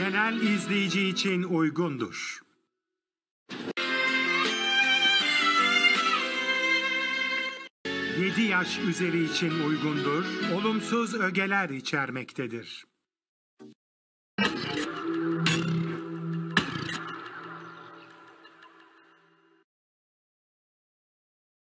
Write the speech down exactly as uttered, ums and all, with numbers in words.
Genel izleyici için uygundur. yedi yaş üzeri için uygundur, olumsuz ögeler içermektedir.